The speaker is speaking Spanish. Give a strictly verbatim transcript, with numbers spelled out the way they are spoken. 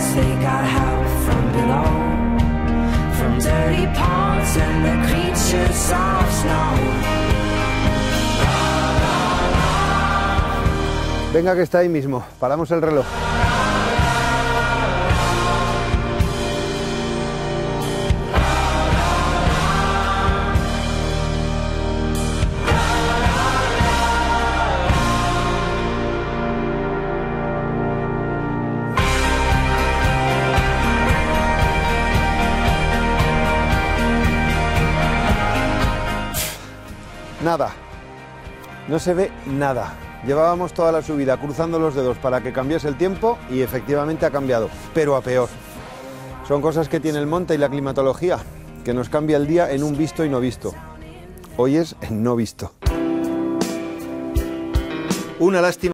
they got help from below, from dirty ponds and the creatures of snow. Venga, que está ahí mismo. Paramos el reloj. Nada. No se ve nada. Llevábamos toda la subida cruzando los dedos para que cambiase el tiempo y efectivamente ha cambiado, pero a peor. Son cosas que tiene el monte y la climatología, que nos cambia el día en un visto y no visto. Hoy es en no visto. Una lástima.